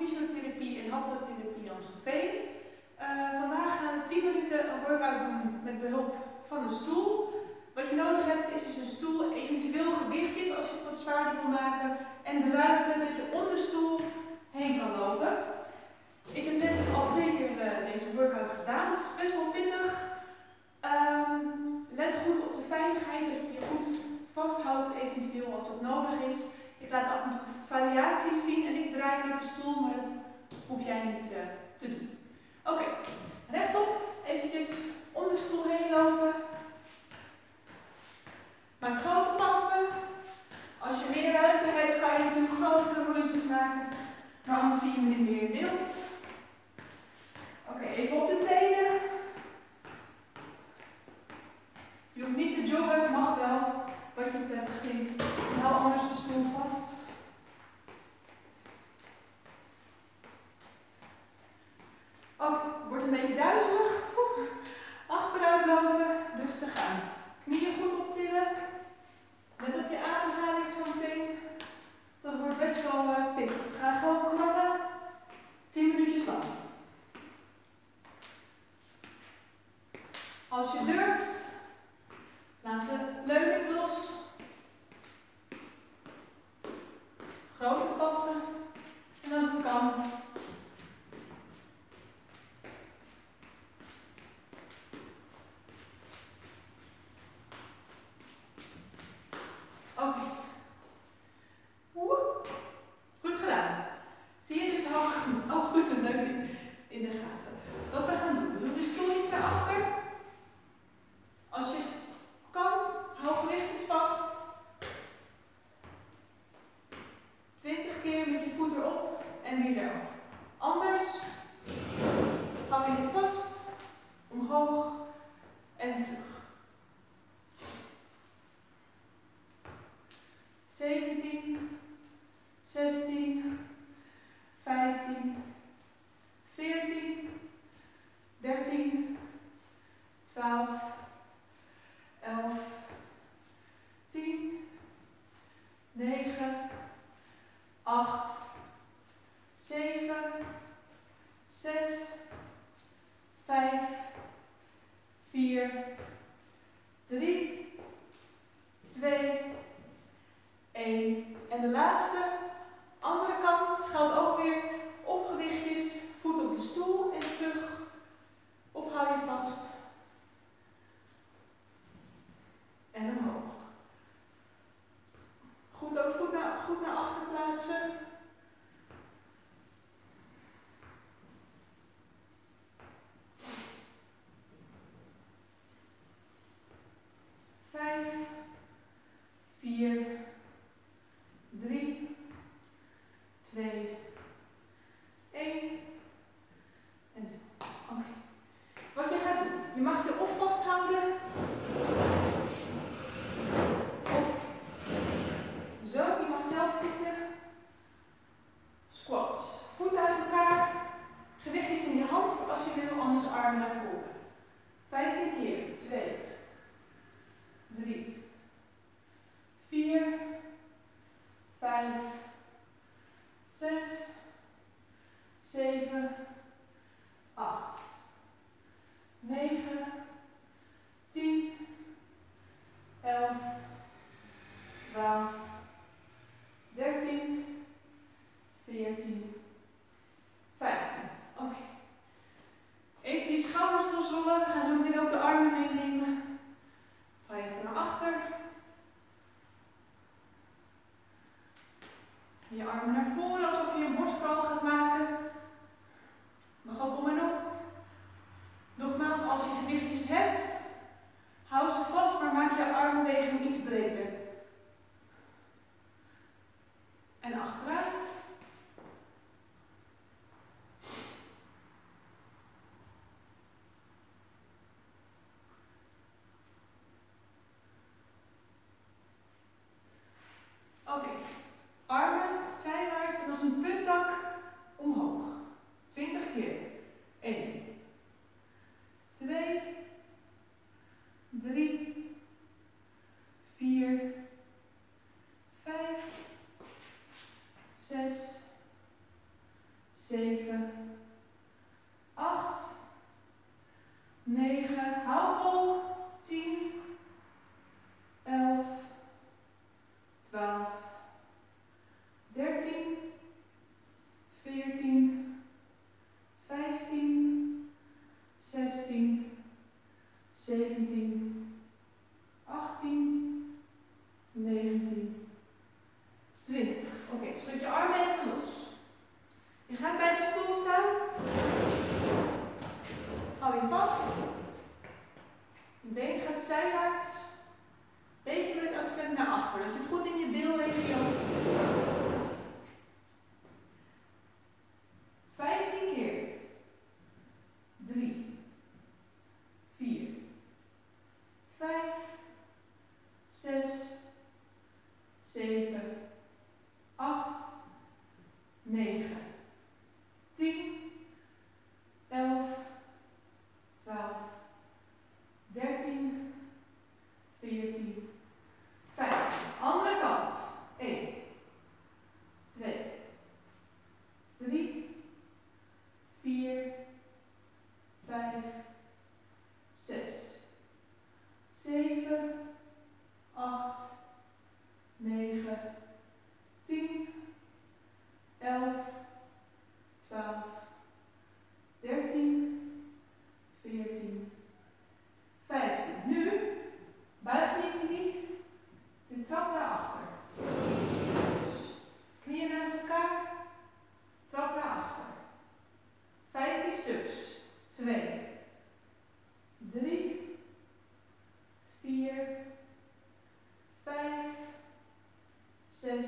fysiotherapie en haptotherapie Amstelveen. Vandaag gaan we 10 minuten een workout doen met behulp van een stoel. Wat je nodig hebt is dus een stoel, eventueel gewichtjes als je het wat zwaarder wil maken en de ruimte dat je om de stoel heen kan lopen. Ik heb net al 2 keer deze workout gedaan, dus best wel pittig. Let goed op de veiligheid, dat je je goed vasthoudt, eventueel als dat nodig is. Ik laat af en toe variaties zien en ik draai met de stoel, maar dat hoef jij niet te doen. Oké, rechtop, eventjes om de stoel heen lopen. Maak grote passen. Als je meer ruimte hebt, kan je natuurlijk grotere rondjes maken, maar anders zie je me niet meer in beeld. Oké, even op de tenen. Je hoeft niet te joggen, mag wel, wat je prettig vindt. Hou anders de stoel vast. Oh, wordt een beetje duizelig. Achteruit lopen, rustig aan. Knieën goed optillen. Let op je ademhaling zo meteen. Dat wordt best wel pittig. Ga gewoon krabben. 10 minuutjes lang. Als je durft, laat de leuning los. Grote passen. En als het kan, oké. Goed gedaan. Zie je dus al goed een leuning in de gaten. Wat we gaan doen, we doen de stoel iets naar achter. Als je het kan, hou gewichtjes vast. 20 keer met je voet erop en weer eraf. Anders hou je je vast, omhoog en terug. 17, 16, 15, 14, 13, 12, 11, 10, 9, 8, 7, 6, 5, 4, 3, 2, 1. En de laatste, andere kant, geldt ook weer of gewichtjes, voet op de stoel en terug, of hou je vast en omhoog. Goed, ook goed naar achter plaatsen. Vijf, 4, 3, 2, 1 en nu. Oké. Wat je gaat doen, je mag je of vasthouden, of zo, je mag zelf kiezen. Squats. Voeten uit elkaar, gewichtjes in je hand als je wil, anders armen naar voren. 15 keer, 2, 3, 4, 5, 6, 7, 8, 9, 10, 11, 12, 13, 14, 15. Oké. Even je schouders losrollen. We gaan zo meteen ook de armen meenemen. Ga even naar achter. Je armen naar voren alsof je een borstcrawl gaat maken. Mag ook om en op. Nogmaals, als je gewichtjes hebt, hou ze vast, maar maak je armbeweging iets breder. En achteruit. Oké. Armen zijwaarts en als een punttak zodat je het goed in je bilregio. 15 keer. 3, 4, 5, 6, 7, 8, 9, 10, 11, 12, 13, 14, 15. Andere kant. 1, 2, 3, 4, 5, 6, 7, 8, 9, 10, 11, 12, 13, 14, 15. Nu buig je knie, je trap naar achter. Dus knieën naast elkaar, trap naar achter. 15 stuks. 2, 3, 4, 5, 6,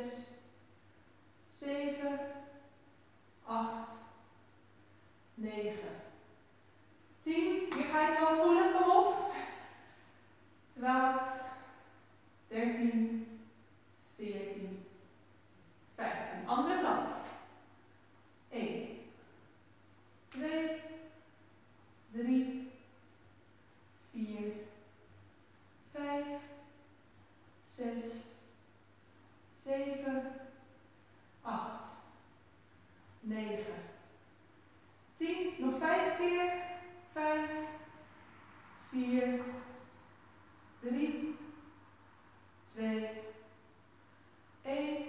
7, 8, 9, 10. Hier ga je het wel voelen, kom op. 12, 13, 14, 15. Andere kant. 1, 2, 3, 4, 5, 6, 7, 8, 9, 10. Nog 5 keer. 5, 4, 3, 2, 1.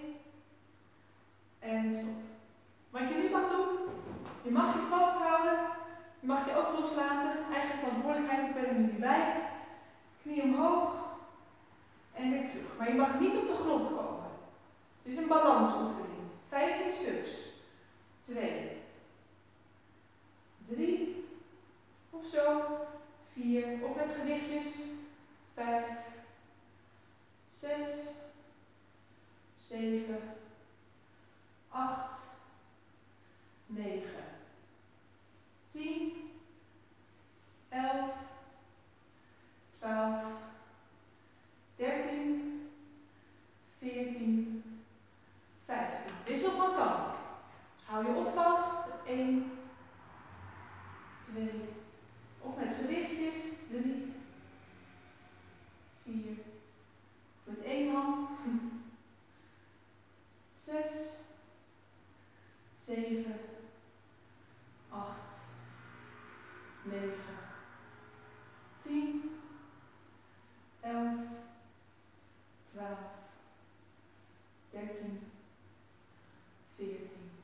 En stop. Wat je nu mag doen, je mag je vasthouden. Je mag je ook loslaten. Eigen verantwoordelijkheid, ik ben er nu niet bij. Knie omhoog. En weer terug. Maar je mag niet op de grond komen. Het is een balansoefening. 15 stuks. 2, 3, of zo. 4, of met gewichtjes. 5, 6, 7, 8, 9, 10, 11, 12, 13, 14, 15. Wissel van kant. Dus hou je op vast. 1, 2, of met gewichtjes. 3, 4, met één hand. 6, 7, 8, 9, 10, 11, 12, 13, 14,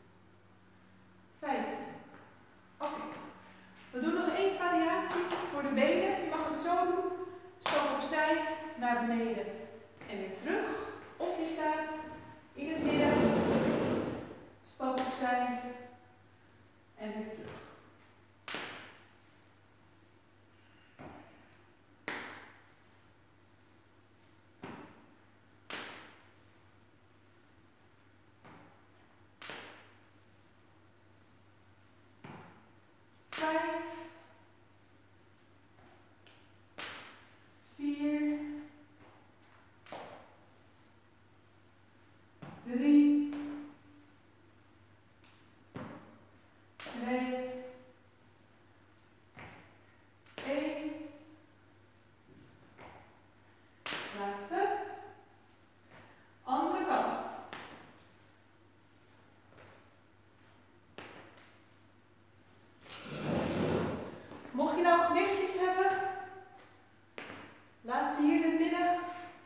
15. Oké. We doen nog één variatie voor de benen. Je mag het zo doen. Stap opzij, naar beneden en weer terug. Of je staat in het midden. Stap opzij en weer terug. Mocht je nou gewichtjes hebben, laat ze hier in het midden.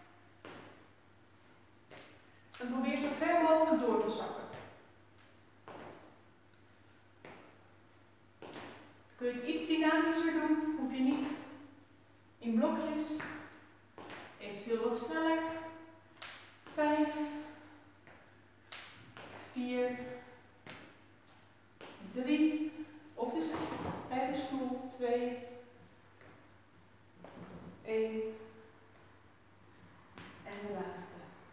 En probeer zo ver mogelijk door te zakken. Kun je het iets dynamischer doen, hoef je niet in blokjes. Eventueel wat sneller. 5, 4, 3, of dus bij de stoel, 2, 1 en de laatste.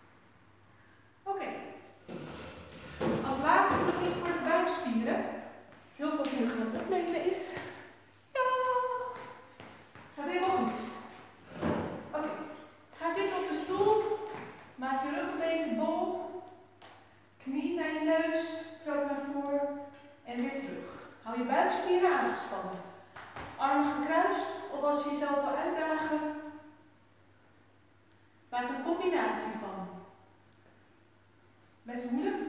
neus, trap naar voren en weer terug. Hou je buikspieren aangespannen. Armen gekruist of als je jezelf wil uitdagen, maak een combinatie van. Best moeilijk.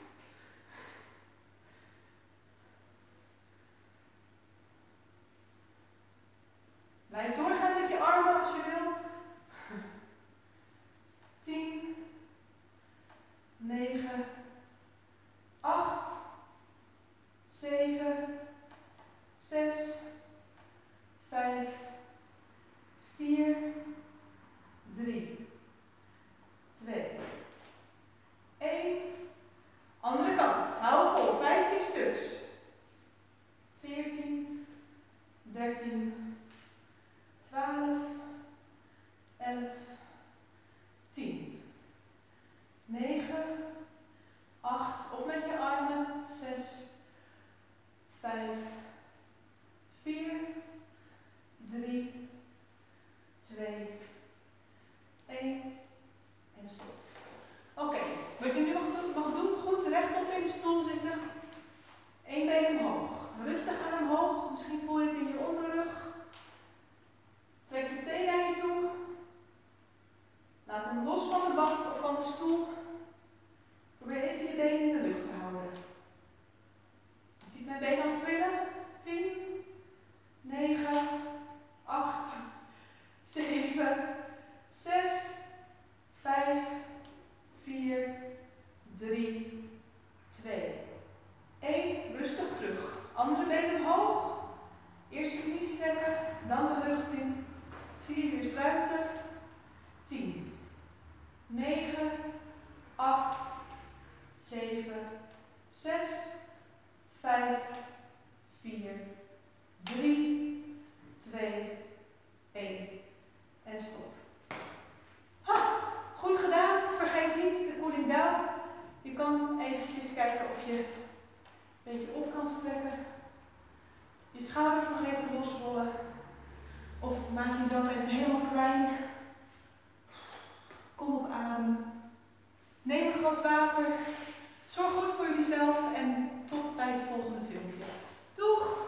Blijf doorgaan met je armen als je wil. 10, 9, 8, 7, 6, 5, 4, 3, 2, 1. Andere kant. Hou vol. 15 stuks. 14, 13, 12, 11, 10, 9, 8, of met je armen, 6, 5, 4, 3, 2, 1 en stop. Oké, wat je nu mag doen, goed rechtop in de stoel zitten. Eén been omhoog. Rustig aan omhoog, misschien voel je het in je onderrug. Trek je teen naar je toe. Laat hem los van de bank of van de stoel. Probeer even je benen in de lucht te houden. Je ziet mijn been al trillen. 10, 9, 8, 7, 6, 5, 4, 3, 2, 1. Rustig terug. Andere been omhoog. Eerst je knie strekken, dan de lucht in. Zie je weer struiten. 10, 9, 8, 7, 6, 5, 4, 3, 2, 1 en stop. Ha, goed gedaan. Vergeet niet de cooling down. Je kan eventjes kijken of je een beetje op kan strekken. Je schouders nog even losrollen. Of maak jezelf even helemaal klein. Kom op adem. Neem een glas water. Zorg goed voor jezelf en tot bij het volgende filmpje. Doeg!